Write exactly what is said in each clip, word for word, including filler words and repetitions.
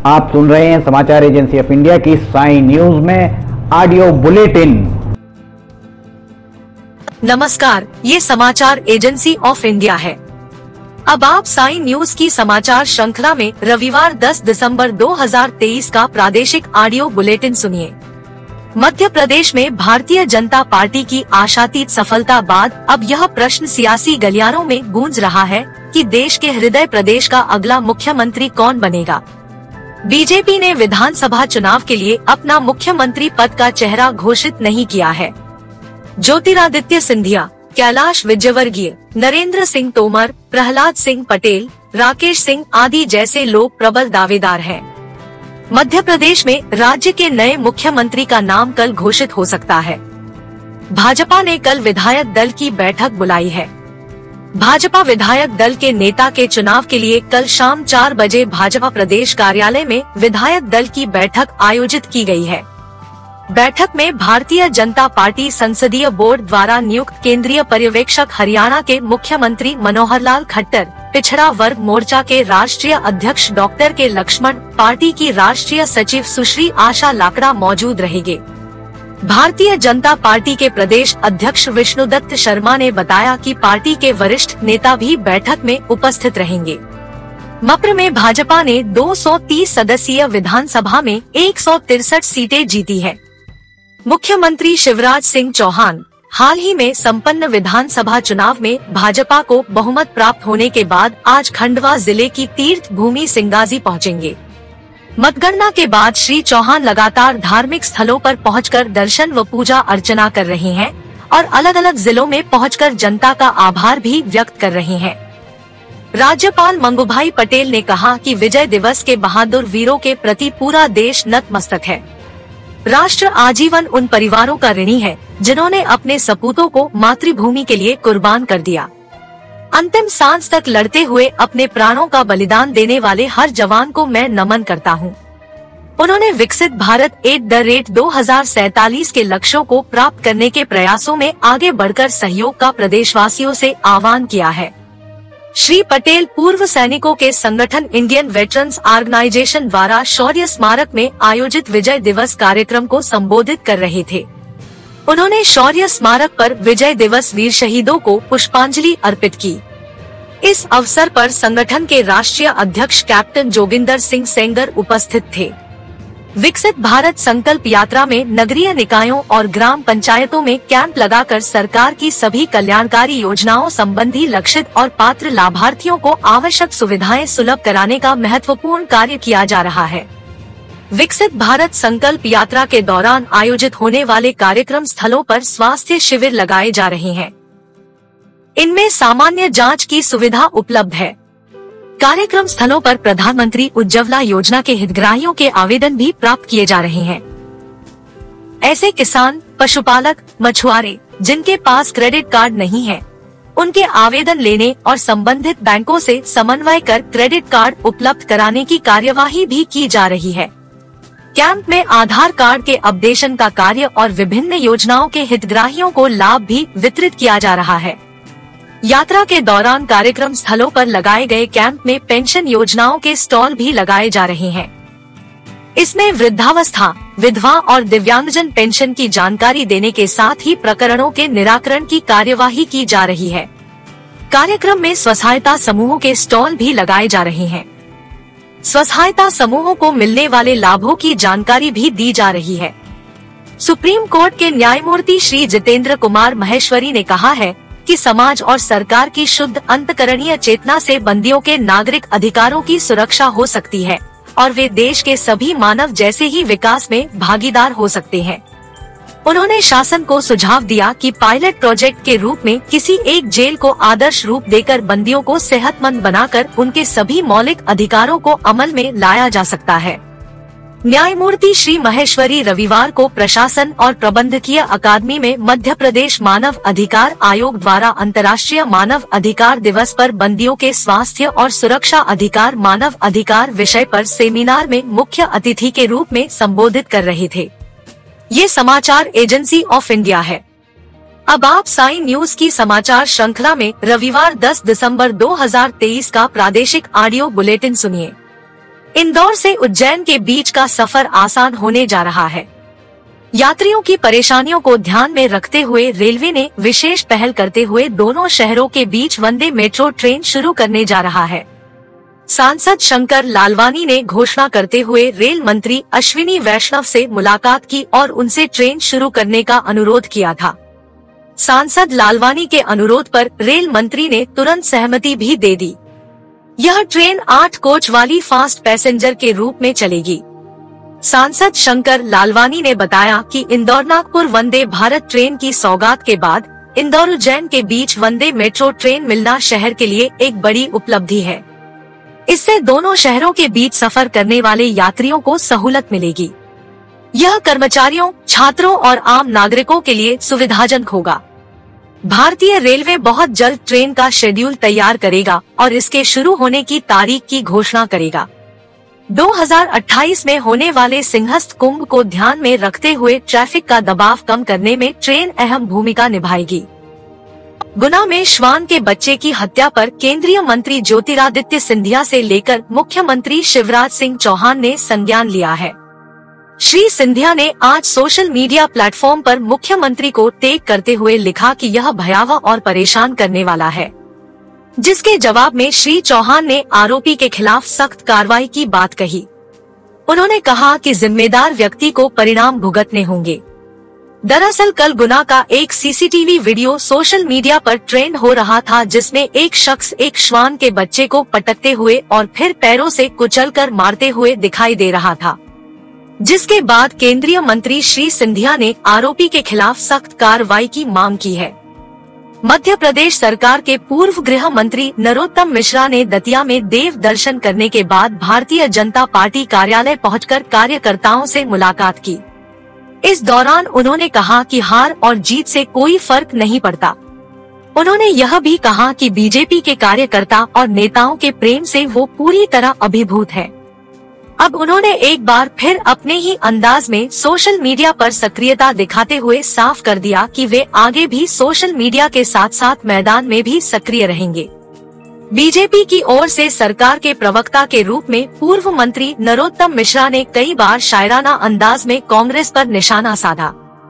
आप सुन रहे हैं समाचार एजेंसी ऑफ इंडिया की साई न्यूज में ऑडियो बुलेटिन। नमस्कार, ये समाचार एजेंसी ऑफ इंडिया है। अब आप साई न्यूज की समाचार श्रृंखला में रविवार दस दिसंबर दो हज़ार तेईस का प्रादेशिक ऑडियो बुलेटिन सुनिए। मध्य प्रदेश में भारतीय जनता पार्टी की आशातीत सफलता बाद अब यह प्रश्न सियासी गलियारों में गूंज रहा है कि देश के हृदय प्रदेश का अगला मुख्यमंत्री कौन बनेगा। बीजेपी ने विधानसभा चुनाव के लिए अपना मुख्यमंत्री पद का चेहरा घोषित नहीं किया है। ज्योतिरादित्य सिंधिया, कैलाश विजयवर्गीय, नरेंद्र सिंह तोमर, प्रहलाद सिंह पटेल, राकेश सिंह आदि जैसे लोग प्रबल दावेदार हैं। मध्य प्रदेश में राज्य के नए मुख्यमंत्री का नाम कल घोषित हो सकता है। भाजपा ने कल विधायक दल की बैठक बुलाई है। भाजपा विधायक दल के नेता के चुनाव के लिए कल शाम चार बजे भाजपा प्रदेश कार्यालय में विधायक दल की बैठक आयोजित की गई है। बैठक में भारतीय जनता पार्टी संसदीय बोर्ड द्वारा नियुक्त केंद्रीय पर्यवेक्षक हरियाणा के मुख्यमंत्री मनोहर लाल खट्टर, पिछड़ा वर्ग मोर्चा के राष्ट्रीय अध्यक्ष डॉक्टर के लक्ष्मण, पार्टी की राष्ट्रीय सचिव सुश्री आशा लाकड़ा मौजूद रहेंगे। भारतीय जनता पार्टी के प्रदेश अध्यक्ष विष्णुदत्त शर्मा ने बताया कि पार्टी के वरिष्ठ नेता भी बैठक में उपस्थित रहेंगे। मप्र में भाजपा ने दो सौ तीस सदस्यीय विधानसभा में एक सौ तिरसठ सीटें जीती है। मुख्यमंत्री शिवराज सिंह चौहान हाल ही में संपन्न विधानसभा चुनाव में भाजपा को बहुमत प्राप्त होने के बाद आज खंडवा जिले की तीर्थ भूमि सिंगाजी पहुंचेंगे। मतगणना के बाद श्री चौहान लगातार धार्मिक स्थलों पर पहुंचकर दर्शन व पूजा अर्चना कर रहे हैं और अलग अलग जिलों में पहुंचकर जनता का आभार भी व्यक्त कर रहे हैं। राज्यपाल मंगूभाई पटेल ने कहा कि विजय दिवस के बहादुर वीरों के प्रति पूरा देश नतमस्तक है। राष्ट्र आजीवन उन परिवारों का ऋणी है जिन्होंने अपने सपूतों को मातृभूमि के लिए कुर्बान कर दिया। अंतिम सांस तक लड़ते हुए अपने प्राणों का बलिदान देने वाले हर जवान को मैं नमन करता हूँ। उन्होंने विकसित भारत एट द रेट दो हजार सैतालीस के लक्ष्यों को प्राप्त करने के प्रयासों में आगे बढ़कर सहयोग का प्रदेशवासियों से आह्वान किया है। श्री पटेल पूर्व सैनिकों के संगठन इंडियन वेटरन्स ऑर्गेनाइजेशन द्वारा शौर्य स्मारक में आयोजित विजय दिवस कार्यक्रम को संबोधित कर रहे थे। उन्होंने शौर्य स्मारक पर विजय दिवस वीर शहीदों को पुष्पांजलि अर्पित की। इस अवसर पर संगठन के राष्ट्रीय अध्यक्ष कैप्टन जोगिंदर सिंह सेंगर उपस्थित थे। विकसित भारत संकल्प यात्रा में नगरीय निकायों और ग्राम पंचायतों में कैंप लगाकर सरकार की सभी कल्याणकारी योजनाओं संबंधी लक्षित और पात्र लाभार्थियों को आवश्यक सुविधाएं सुलभ कराने का महत्वपूर्ण कार्य किया जा रहा है। विकसित भारत संकल्प यात्रा के दौरान आयोजित होने वाले कार्यक्रम स्थलों पर स्वास्थ्य शिविर लगाए जा रहे हैं। इनमें सामान्य जांच की सुविधा उपलब्ध है। कार्यक्रम स्थलों पर प्रधानमंत्री उज्ज्वला योजना के हितग्राहियों के आवेदन भी प्राप्त किए जा रहे हैं। ऐसे किसान, पशुपालक, मछुआरे जिनके पास क्रेडिट कार्ड नहीं है, उनके आवेदन लेने और संबंधित बैंकों से समन्वय कर क्रेडिट कार्ड उपलब्ध कराने की कार्यवाही भी की जा रही है। कैंप में आधार कार्ड के अपडेशन का कार्य और विभिन्न योजनाओं के हितग्राहियों को लाभ भी वितरित किया जा रहा है। यात्रा के दौरान कार्यक्रम स्थलों पर लगाए गए कैंप में पेंशन योजनाओं के स्टॉल भी लगाए जा रहे हैं। इसमें वृद्धावस्था, विधवा और दिव्यांगजन पेंशन की जानकारी देने के साथ ही प्रकरणों के निराकरण की कार्यवाही की जा रही है। कार्यक्रम में स्वसहायता समूहों के स्टॉल भी लगाए जा रहे हैं। स्वसहायता समूहों को मिलने वाले लाभों की जानकारी भी दी जा रही है। सुप्रीम कोर्ट के न्यायमूर्ति श्री जितेंद्र कुमार महेश्वरी ने कहा है कि समाज और सरकार की शुद्ध अंतःकरणीय चेतना से बंदियों के नागरिक अधिकारों की सुरक्षा हो सकती है और वे देश के सभी मानव जैसे ही विकास में भागीदार हो सकते हैं। उन्होंने शासन को सुझाव दिया कि पायलट प्रोजेक्ट के रूप में किसी एक जेल को आदर्श रूप देकर बंदियों को सेहतमंद बनाकर उनके सभी मौलिक अधिकारों को अमल में लाया जा सकता है। न्यायमूर्ति श्री महेश्वरी रविवार को प्रशासन और प्रबंधकीय अकादमी में मध्य प्रदेश मानव अधिकार आयोग द्वारा अंतर्राष्ट्रीय मानव अधिकार दिवस पर बंदियों के स्वास्थ्य और सुरक्षा अधिकार मानव अधिकार विषय पर सेमिनार में मुख्य अतिथि के रूप में संबोधित कर रहे थे। ये समाचार एजेंसी ऑफ इंडिया है। अब आप साई न्यूज की समाचार श्रृंखला में रविवार दस दिसंबर दो हज़ार तेईस का प्रादेशिक ऑडियो बुलेटिन सुनिए। इंदौर से उज्जैन के बीच का सफर आसान होने जा रहा है। यात्रियों की परेशानियों को ध्यान में रखते हुए रेलवे ने विशेष पहल करते हुए दोनों शहरों के बीच वंदे मेट्रो ट्रेन शुरू करने जा रहा है। सांसद शंकर लालवानी ने घोषणा करते हुए रेल मंत्री अश्विनी वैष्णव से मुलाकात की और उनसे ट्रेन शुरू करने का अनुरोध किया था। सांसद लालवानी के अनुरोध पर रेल मंत्री ने तुरंत सहमति भी दे दी। यह ट्रेन आठ कोच वाली फास्ट पैसेंजर के रूप में चलेगी। सांसद शंकर लालवानी ने बताया कि इंदौर नागपुर वंदे भारत ट्रेन की सौगात के बाद इंदौर उज्जैन के बीच वंदे मेट्रो ट्रेन मिलना शहर के लिए एक बड़ी उपलब्धि है। इससे दोनों शहरों के बीच सफर करने वाले यात्रियों को सहूलत मिलेगी। यह कर्मचारियों, छात्रों और आम नागरिकों के लिए सुविधाजनक होगा। भारतीय रेलवे बहुत जल्द ट्रेन का शेड्यूल तैयार करेगा और इसके शुरू होने की तारीख की घोषणा करेगा। दो हज़ार अट्ठाईस में होने वाले सिंहस्थ कुंभ को ध्यान में रखते हुए ट्रैफिक का दबाव कम करने में ट्रेन अहम भूमिका निभाएगी। गुना में श्वान के बच्चे की हत्या पर केंद्रीय मंत्री ज्योतिरादित्य सिंधिया से लेकर मुख्यमंत्री शिवराज सिंह चौहान ने संज्ञान लिया है। श्री सिंधिया ने आज सोशल मीडिया प्लेटफॉर्म पर मुख्यमंत्री को टैग करते हुए लिखा कि यह भयावह और परेशान करने वाला है, जिसके जवाब में श्री चौहान ने आरोपी के खिलाफ सख्त कार्रवाई की बात कही। उन्होंने कहा कि जिम्मेदार व्यक्ति को परिणाम भुगतने होंगे। दरअसल कल गुना का एक सीसीटीवी वीडियो सोशल मीडिया पर ट्रेंड हो रहा था, जिसमें एक शख्स एक श्वान के बच्चे को पटकते हुए और फिर पैरों से कुचलकर मारते हुए दिखाई दे रहा था, जिसके बाद केंद्रीय मंत्री श्री सिंधिया ने आरोपी के खिलाफ सख्त कार्रवाई की मांग की है। मध्य प्रदेश सरकार के पूर्व गृह मंत्री नरोत्तम मिश्रा ने दतिया में देव दर्शन करने के बाद भारतीय जनता पार्टी कार्यालय पहुंचकर कार्यकर्ताओं से मुलाकात की। इस दौरान उन्होंने कहा कि हार और जीत से कोई फर्क नहीं पड़ता। उन्होंने यह भी कहा कि बीजेपी के कार्यकर्ता और नेताओं के प्रेम से वो पूरी तरह अभिभूत है। अब उन्होंने एक बार फिर अपने ही अंदाज में सोशल मीडिया पर सक्रियता दिखाते हुए साफ कर दिया कि वे आगे भी सोशल मीडिया के साथ साथ मैदान में भी सक्रिय रहेंगे। बीजेपी की ओर से सरकार के प्रवक्ता के रूप में पूर्व मंत्री नरोत्तम मिश्रा ने कई बार शायराना अंदाज में कांग्रेस पर निशाना साधा।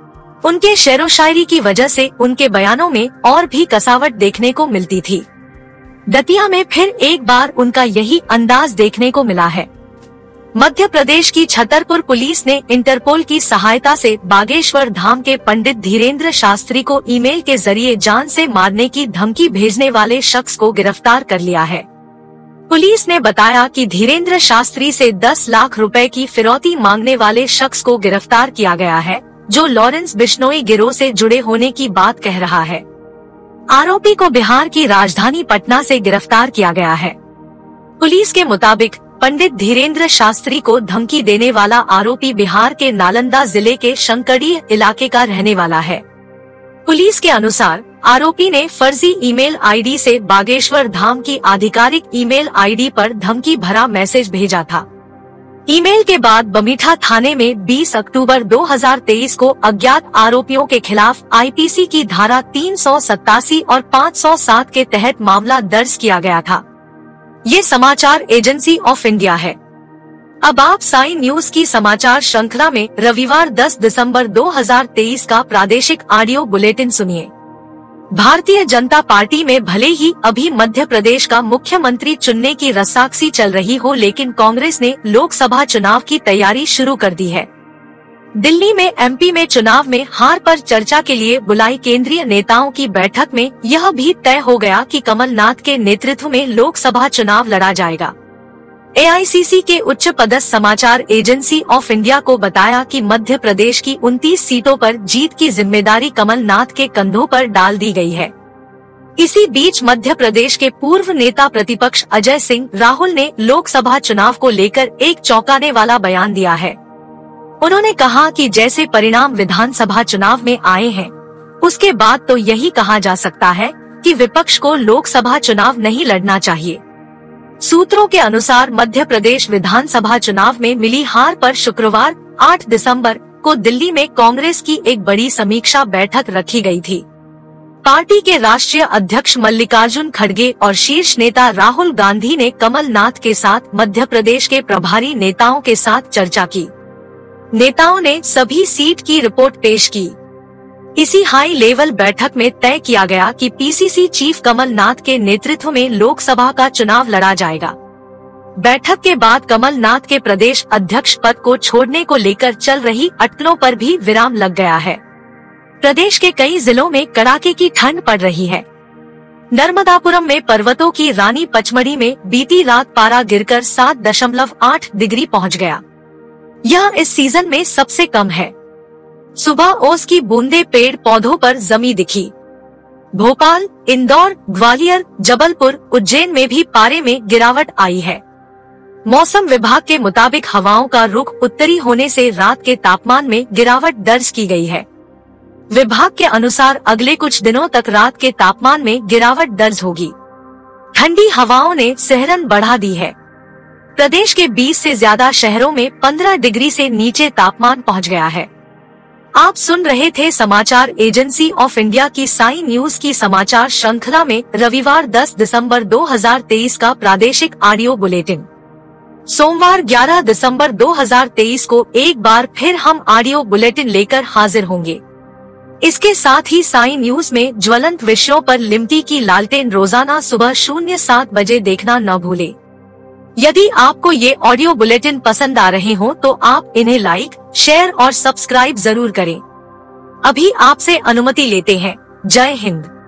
उनके शेरो शायरी की वजह से उनके बयानों में और भी कसावट देखने को मिलती थी। दतिया में फिर एक बार उनका यही अंदाज देखने को मिला है। मध्य प्रदेश की छतरपुर पुलिस ने इंटरपोल की सहायता से बागेश्वर धाम के पंडित धीरेन्द्र शास्त्री को ईमेल के जरिए जान से मारने की धमकी भेजने वाले शख्स को गिरफ्तार कर लिया है। पुलिस ने बताया कि धीरेन्द्र शास्त्री से दस लाख रुपए की फिरौती मांगने वाले शख्स को गिरफ्तार किया गया है, जो लॉरेंस बिश्नोई गिरोह से जुड़े होने की बात कह रहा है। आरोपी को बिहार की राजधानी पटना से गिरफ्तार किया गया है। पुलिस के मुताबिक पंडित धीरेन्द्र शास्त्री को धमकी देने वाला आरोपी बिहार के नालंदा जिले के शंकड़ी इलाके का रहने वाला है। पुलिस के अनुसार आरोपी ने फर्जी ईमेल आईडी से बागेश्वर धाम की आधिकारिक ईमेल आईडी पर धमकी भरा मैसेज भेजा था। ईमेल के बाद बमीठा थाने में बीस अक्टूबर दो हज़ार तेईस को अज्ञात आरोपियों के खिलाफ आईपीसी की धारा तीन सौ सत्तासी और पाँच सौ सात के तहत मामला दर्ज किया गया था। ये समाचार एजेंसी ऑफ इंडिया है। अब आप साई न्यूज की समाचार श्रृंखला में रविवार दस दिसंबर दो हज़ार तेईस का प्रादेशिक ऑडियो बुलेटिन सुनिए। भारतीय जनता पार्टी में भले ही अभी मध्य प्रदेश का मुख्यमंत्री चुनने की रस्साकसी चल रही हो, लेकिन कांग्रेस ने लोकसभा चुनाव की तैयारी शुरू कर दी है। दिल्ली में एमपी में चुनाव में हार पर चर्चा के लिए बुलाई केंद्रीय नेताओं की बैठक में यह भी तय हो गया कि कमलनाथ के नेतृत्व में लोकसभा चुनाव लड़ा जाएगा। एआईसीसी के उच्च पदस्थ समाचार एजेंसी ऑफ इंडिया को बताया कि मध्य प्रदेश की उनतीस सीटों पर जीत की जिम्मेदारी कमलनाथ के कंधों पर डाल दी गई है। इसी बीच मध्य प्रदेश के पूर्व नेता प्रतिपक्ष अजय सिंह राहुल ने लोकसभा चुनाव को लेकर एक चौंकाने वाला बयान दिया है। उन्होंने कहा कि जैसे परिणाम विधानसभा चुनाव में आए हैं, उसके बाद तो यही कहा जा सकता है कि विपक्ष को लोकसभा चुनाव नहीं लड़ना चाहिए। सूत्रों के अनुसार मध्य प्रदेश विधानसभा चुनाव में मिली हार पर शुक्रवार आठ दिसंबर को दिल्ली में कांग्रेस की एक बड़ी समीक्षा बैठक रखी गई थी। पार्टी के राष्ट्रीय अध्यक्ष मल्लिकार्जुन खड़गे और शीर्ष नेता राहुल गांधी ने कमलनाथ के साथ मध्य प्रदेश के प्रभारी नेताओं के साथ चर्चा की। नेताओं ने सभी सीट की रिपोर्ट पेश की। इसी हाई लेवल बैठक में तय किया गया कि पीसीसी चीफ कमलनाथ के नेतृत्व में लोकसभा का चुनाव लड़ा जाएगा। बैठक के बाद कमलनाथ के प्रदेश अध्यक्ष पद को छोड़ने को लेकर चल रही अटकलों पर भी विराम लग गया है। प्रदेश के कई जिलों में कड़ाके की ठंड पड़ रही है। नर्मदापुरम में पर्वतों की रानी पचमढ़ी में बीती रात पारा गिरकर सात दशमलव आठ डिग्री पहुंच गया। यह इस सीजन में सबसे कम है। सुबह ओस की बूंदे पेड़ पौधों पर जमी दिखी। भोपाल, इंदौर, ग्वालियर, जबलपुर, उज्जैन में भी पारे में गिरावट आई है। मौसम विभाग के मुताबिक हवाओं का रुख उत्तरी होने से रात के तापमान में गिरावट दर्ज की गई है। विभाग के अनुसार अगले कुछ दिनों तक रात के तापमान में गिरावट दर्ज होगी। ठंडी हवाओं ने सिहरन बढ़ा दी है। प्रदेश के बीस से ज्यादा शहरों में पंद्रह डिग्री से नीचे तापमान पहुंच गया है। आप सुन रहे थे समाचार एजेंसी ऑफ इंडिया की साई न्यूज की समाचार श्रृंखला में रविवार दस दिसंबर दो हज़ार तेईस का प्रादेशिक ऑडियो बुलेटिन। सोमवार ग्यारह दिसंबर दो हज़ार तेईस को एक बार फिर हम ऑडियो बुलेटिन लेकर हाजिर होंगे। इसके साथ ही साई न्यूज में ज्वलंत विषयों पर लिमटी की लालटेन रोजाना सुबह शून्य सात बजे देखना न भूले। यदि आपको ये ऑडियो बुलेटिन पसंद आ रहे हो तो आप इन्हें लाइक, शेयर और सब्सक्राइब जरूर करें। अभी आपसे अनुमति लेते हैं। जय हिंद।